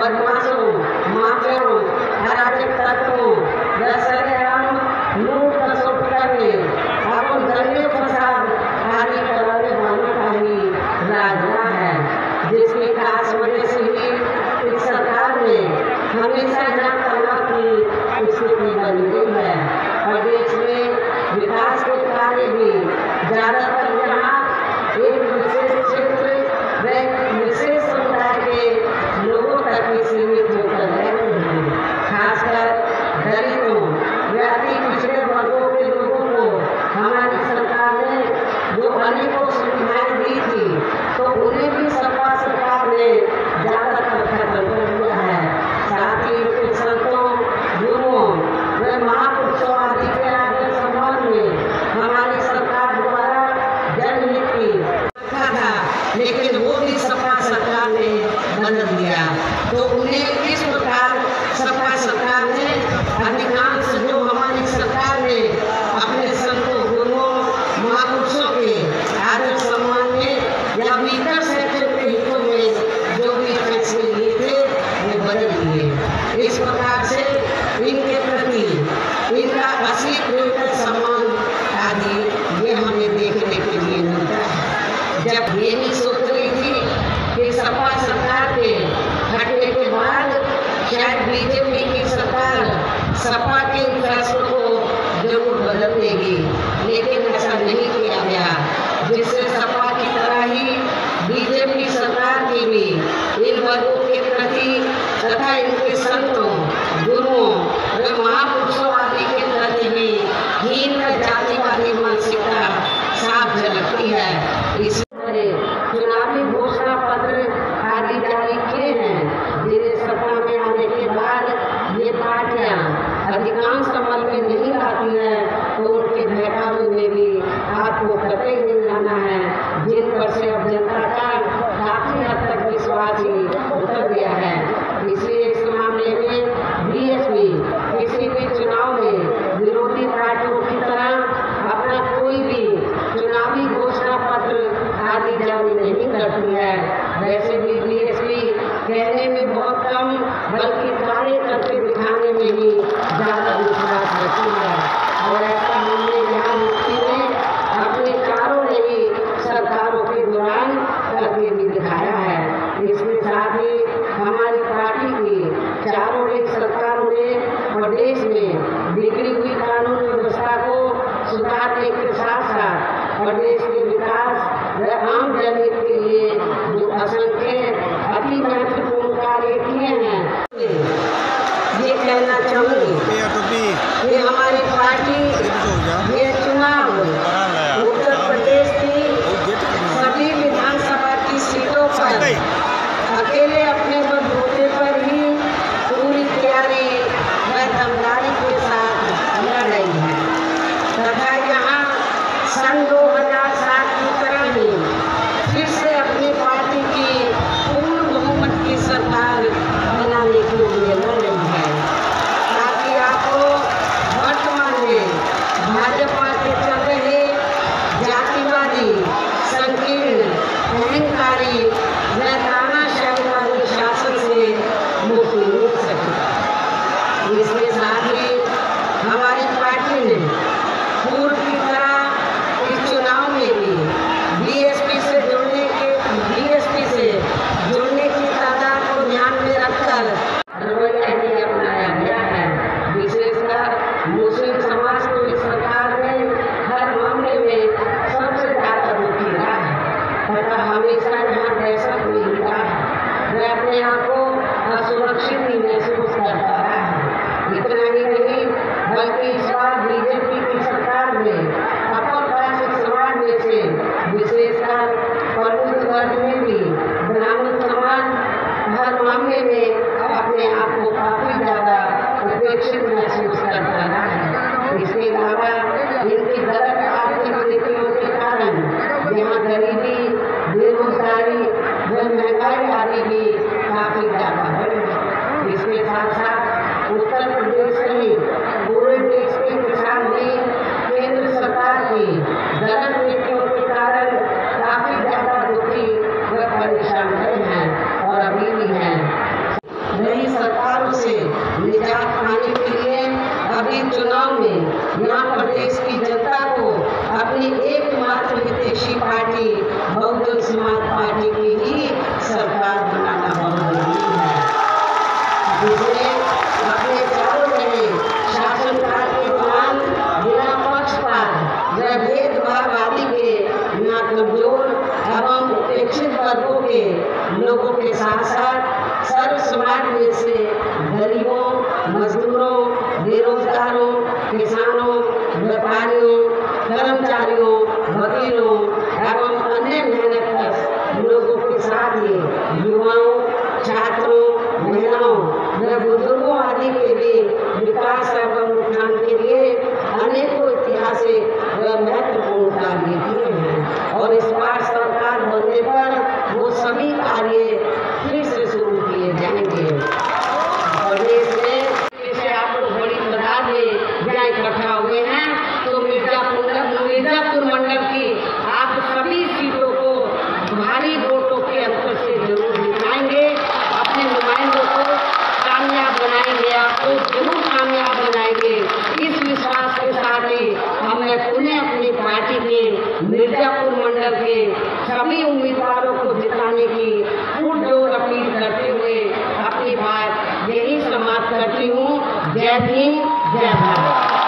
बदमाशों, माफियाओं, अराजक तत्वों व सरेआम लूट खसोट करने और दंगे फसाद आदि करवाने वालों का ही राज है, जिसकी खास वजह से ही इस सरकार ने हमेशा जान तलब की स्थिति बन गई है। प्रदेश में विकास के कार्य भी ज्यादातर यहाँ एक विशेष क्षेत्र व विशेष समुदाय के लोगों तक ही सीमित होकर रह रहे हैं। खासकर दलितों व अति पिछड़े वर्गों के लोगों को हमारी सरकार ने जो अनेकों सुविधाएं दी थी, तो उन्हें भी सपा सरकार ने ज्यादातर खत्म कर दिया है। साथ ही उनके संतों, गुरुओं व महापुरुषों आदि के आदर सम्मान में हमारी सरकार द्वारा जनहित की रखा था, लेकिन वो भी सपा सरकार ने बदल दिया। तो उन्हें इस प्रकार सपा सरकार ने अधिकांश जो हमारी सरकार ने अपने संतों, गुरुओं, महापुरुषों के आदर सम्मान में या भीतर क्षेत्र के हितों में जो भी फैसले लिए थे वो बदल दिए। इस प्रकार से इनके प्रति इनका असली प्रेम सम्मान आदि ये हमें देखने के लिए मिलता है। जब ये नहीं सोच रही थी कि सपा सरकार के हटने के बाद शायद बीजेपी की सरकार सपा के फैसलों को जरूर बदल देगी, लेकिन ऐसा नहीं किया गया, जिससे सपा की तरह ही बीजेपी सरकार की भी इन वर्गों के प्रति तथा इनके संतों, गुरुओं व महापुरुषों आदि के प्रति भी हीन व जातिवादी मानसिकता साफ झलकती है। इसलिए चुनावी घोषणा पत्र आदि जारी किए हैं, जिन्हें सपा में आने के बाद ये पार्टियां अधिकांश अमल में नहीं आती है, तो उनके बहकावे में भी आपको कतई नहीं जाना है, जिन पर से अब जनता का काफी हद तक विश्वास ही उतर गया है। इसलिए इस मामले में बीएसपी किसी भी चुनाव में विरोधी पार्टियों की तरह अपना कोई भी चुनावी घोषणा पत्र आदि जारी नहीं करती है। वैसे भी बीएसपी कहने में बहुत कम बल्कि कार्य करके दिखाने में ही ज्यादा विश्वास रखती है, और ऐसा हमने यहाँ मुक्ति में अपने चारों नई सरकारों के दौरान करके भी दिखाया है। इसके साथ ही हमारी पार्टी की चारों नई सरकारों ने प्रदेश में बिगड़ी हुई कानून व्यवस्था को सुधारने के साथ साथ प्रदेश के विकास व आम जनहित के लिए जो असंख्य अति महत्वपूर्ण कार्य किए हैं, ये कहना चाहूँगी कि हमारी पार्टी ये चुनाव उत्तर प्रदेश की सभी विधानसभा की सीटों पर अकेले अपने बलबूते पर ही पूरी तैयारी व दमदारी के साथ लड़ रही है तथा यहाँ सन 2007 की तरह ही फिर से अपनी पार्टी की पूर्ण बहुमत की सरकार बनाने के लिए लड़ रही है, ताकि आपको वर्तमान में भाजपा के चल रहे जातिवादी, संकीर्ण, अहंकारी व तानाशाही वाले शासन से मुक्ति मिल सके। इसके साथ ही हमारी पार्टी ने पूर्व की तरह इस चुनाव में भी बीएसपी से जुड़ने की तादाद को ध्यान में रखकर रवैया ही अपनाया गया है। विशेषकर मुस्लिम समाज को इस सरकार ने हर मामले में सबसे ज्यादा दुखी रहा है तथा हमेशा यहाँ दहशत में ही रहा है। वह अपने आप को असुरक्षित ही महसूस करता रहा है। इतना ही नहीं बल्कि इस बार बीजेपी की सरकार ने अपर कास्ट समाज में से विशेषकर प्रबुद्ध वर्ग में भी ब्राह्मण समाज हर मामले में अपने आप को काफी ज्यादा उपेक्षित महसूस करता रहा है। इसके अलावा इनकी गलत आर्थिक नीतियों के कारण यहाँ गरीबी, बेरोजगारी व महंगाई आदि भी काफी ज्यादा बढ़ी है। इसके साथ साथ उत्तर प्रदेश सहित पूरे देश के किसान भी केंद्र सरकार की गलत नीतियों के कारण काफी ज्यादा दुखी व परेशान रहे हैं और अभी भी हैं। शिक्षित वर्गों के लोगों के साथ साथ सर्व समाज में से गरीबों, मजदूरों, बेरोजगारों, किसानों, व्यापारियों, कर्मचारियों, वकीलों एवं अन्य मेहनतकश लोगों के साथ ही युवाओं, छात्रों, महिलाओं व बुजुर्गों आदि के भी विकास एवं उत्थान के लिए अनेकों ऐतिहासिक व महत्वपूर्ण कार्य किए हैं और इस बार सरकार बनने पर वो सभी कार्य फिर से शुरू किए जाएंगे। प्रदेश में जैसे आप लोग बड़ी तादाद में यहाँ इकट्ठा हुए हैं तो मिर्जापुर मंडल की आप सभी सीटों को भारी वोटों के अंतर से जरूर जिताएंगे। अपने नुमाइंदों को कामयाब बनाएंगे, आपको जरूर कामयाब बनाएंगे। इस विश्वास के साथ ही हमने पुनः अपनी पार्टी के मिर्जापुर मंडल के सभी उम्मीदवारों को जिताने की पुरजोर अपील करते हुए अपनी बात यही समाप्त करती हूँ। जय भीम, जय भारत।